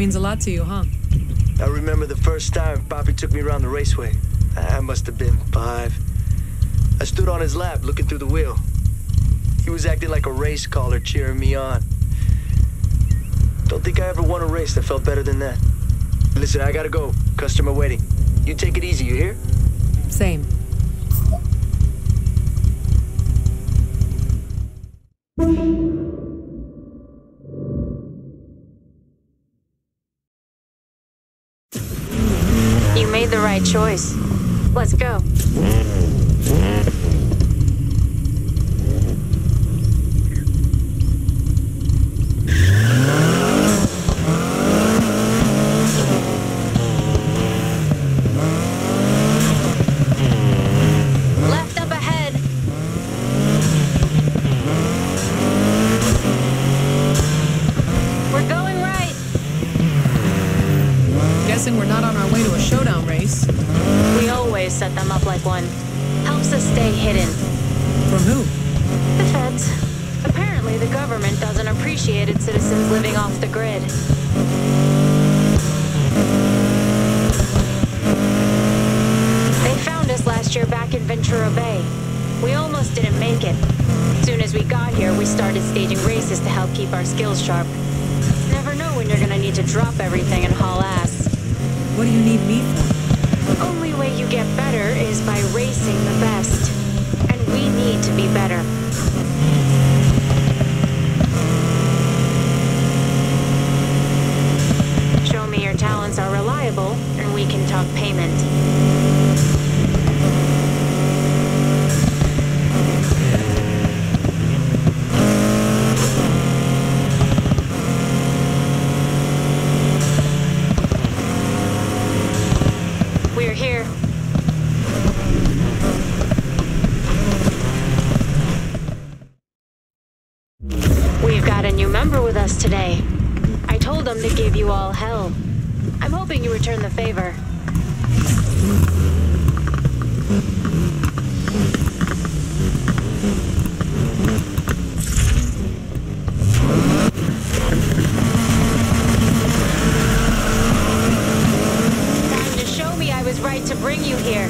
means a lot to you, huh? I remember the first time Papi took me around the raceway. I must have been 5. I stood on his lap looking through the wheel. He was acting like a race caller cheering me on. Don't think I ever won a race that felt better than that. Listen, I gotta go. Customer waiting. You take it easy, you hear? Same. You made the right choice. Let's go. Left up ahead. We're going right. Guessing we're not on our way to a showdown race. We always set them up like one. Helps us stay hidden. From who? The feds. Apparently, the government doesn't appreciate its citizens living off the grid. They found us last year back in Ventura Bay. We almost didn't make it. Soon as we got here, we started staging races to help keep our skills sharp. Never know when you're gonna need to drop everything and haul ass. What do you need me for? Only way you get better is by racing the best. And we need to be better. Show me your talents are reliable, and we can talk payment. We're here. We've got a new member with us today. I told them to give you all hell. I'm hoping you return the favor. Time to show me I was right to bring you here.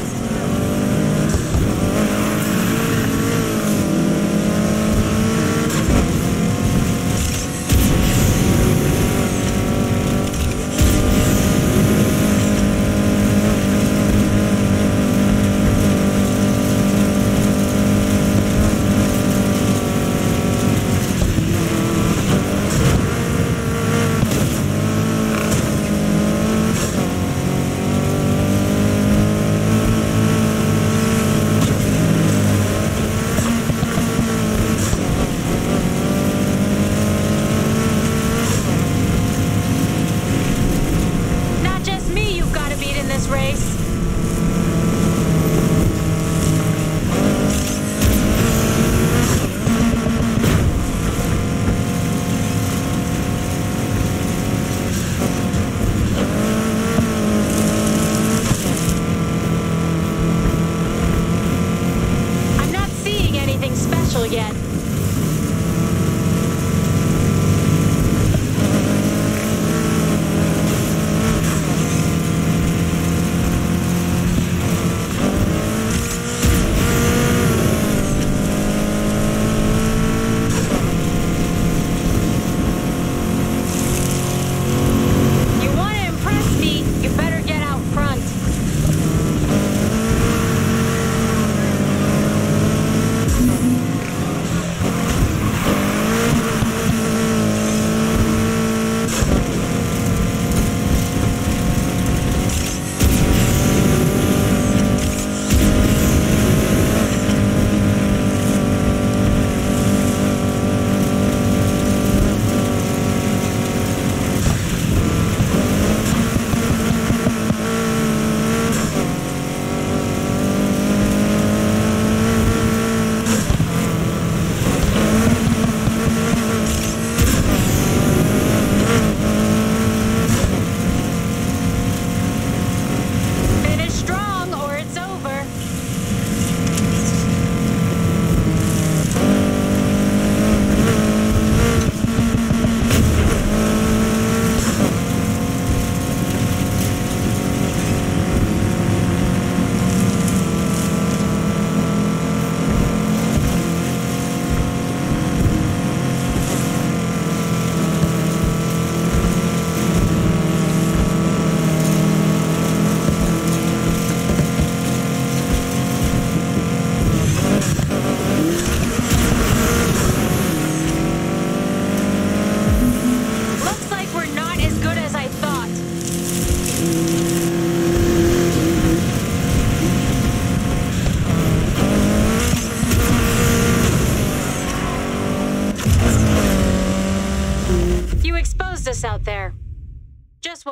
Not just me you've got to beat in this race. I'm not seeing anything special yet.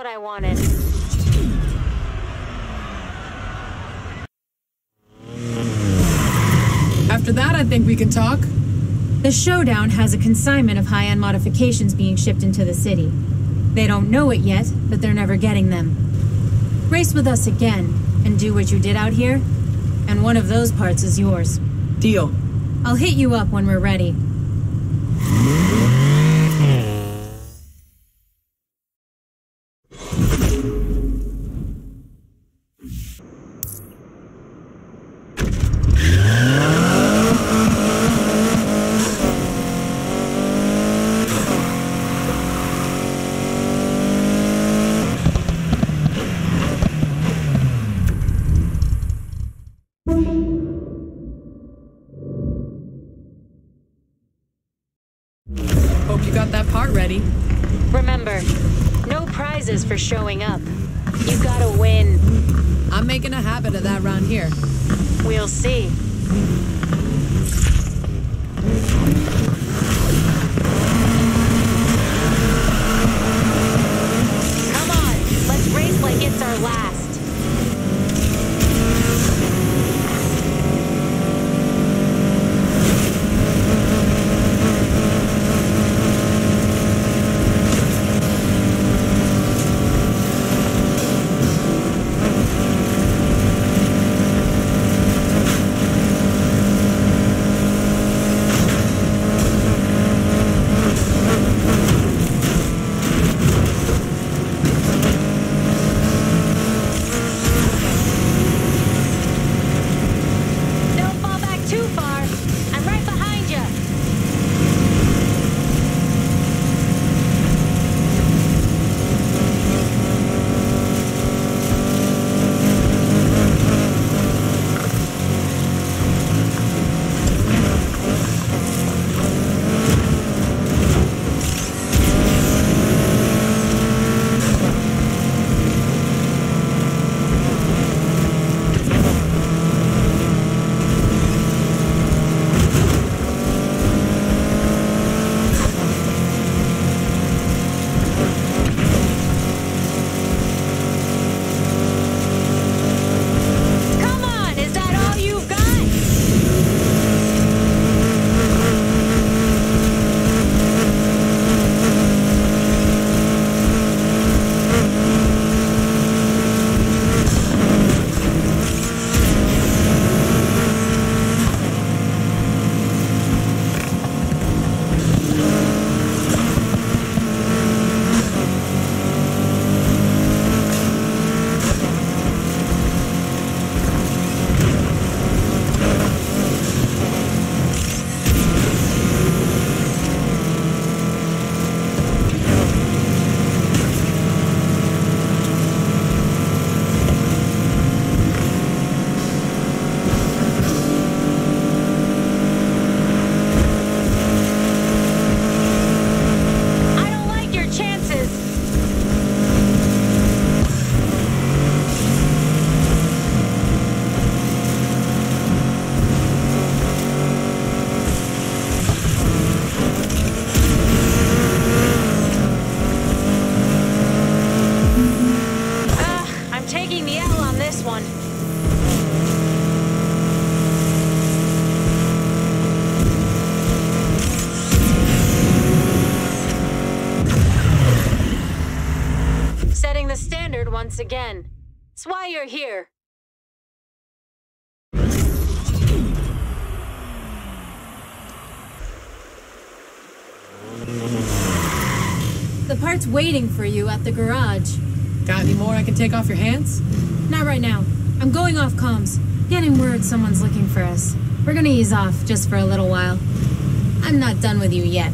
what I wanted. After that, I think we can talk. The Showdown has a consignment of high-end modifications being shipped into the city. They don't know it yet, but they're never getting them. Race with us again, and do what you did out here, and one of those parts is yours. Deal. I'll hit you up when we're ready. Hope you got that part ready. Remember, no prizes for showing up. You gotta win. I'm making a habit of that around here. We'll see. Come on, let's race like it's our last. Once again. It's why you're here. The part's waiting for you at the garage. Got any more I can take off your hands? Not right now. I'm going off comms. Getting word someone's looking for us. We're gonna ease off just for a little while. I'm not done with you yet.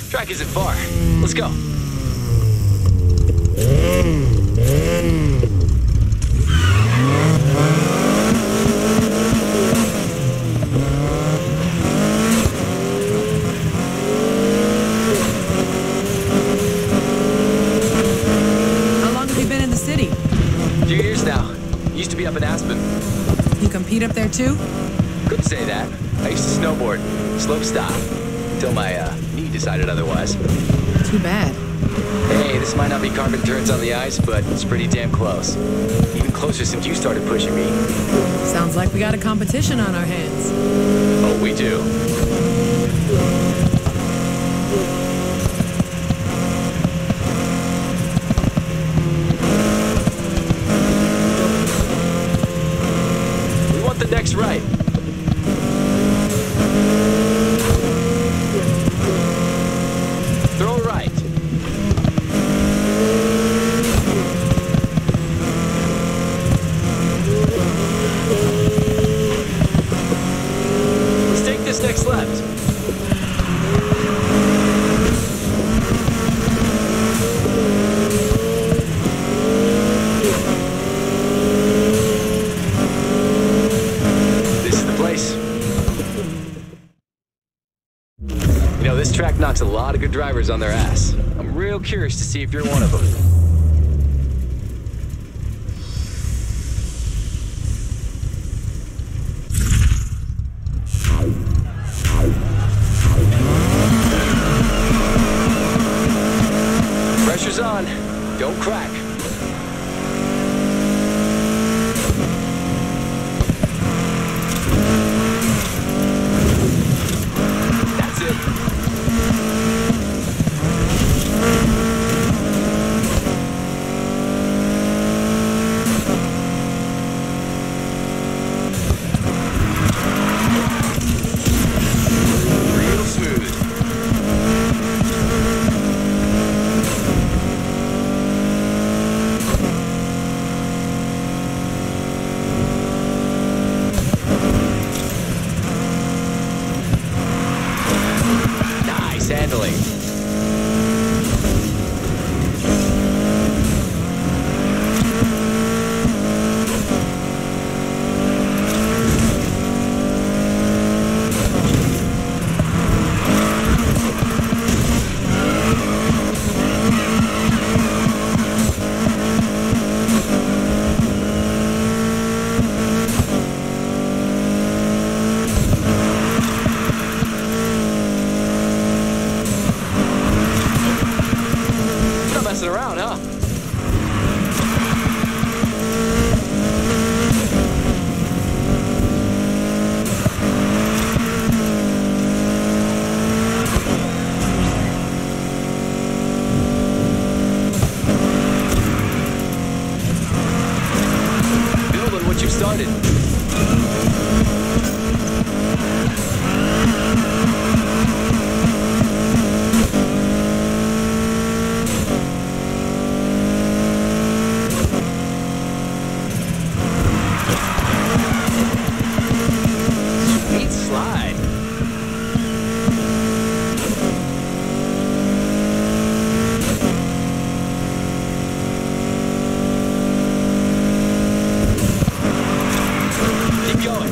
Track isn't far. Let's go. How long have you been in the city? A few years now. Used to be up in Aspen. You compete up there too? Couldn't say that. I used to snowboard, slope style, until my knee decided otherwise. Too bad. Hey, this might not be carving turns on the ice, but it's pretty damn close. Even closer since you started pushing me. Sounds like we got a competition on our hands. Oh, we do. We want the next right. Throw right. Let's take this next left. This is the place. You know, this track knocks a lot of good drivers on their ass. I'm real curious to see if you're one of them. Pressure's on. Don't crack. That's it. Real smooth. Nice handling. Not messing around, huh? Build on what you've started. Sweet slide. Keep going.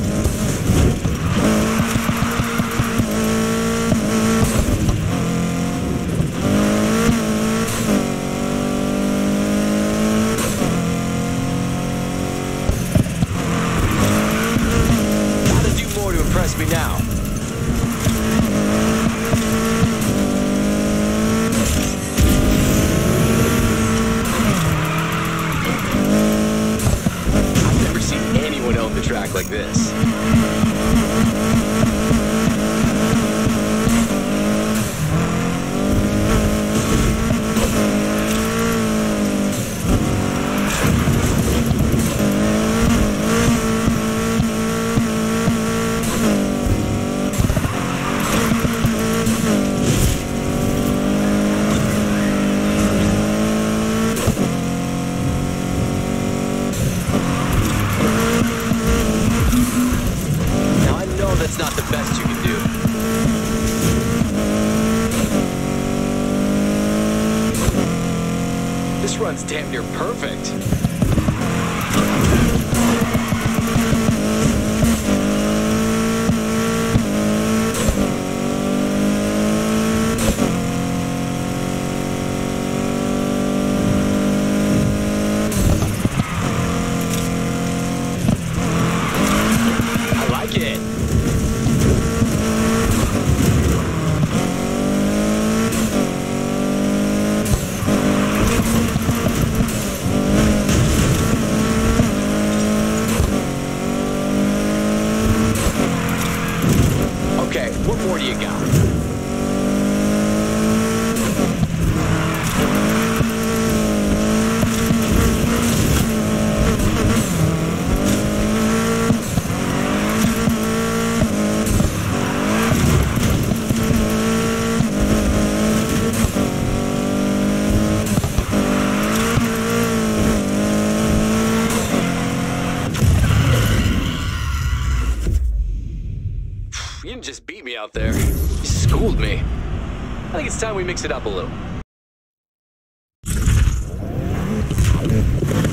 Gotta do more to impress me now. I've never seen anyone own the track like this. one's damn near perfect. I like it. Okay, what more do you got? You didn't just beat me out there. You schooled me. I think it's time we mix it up a little.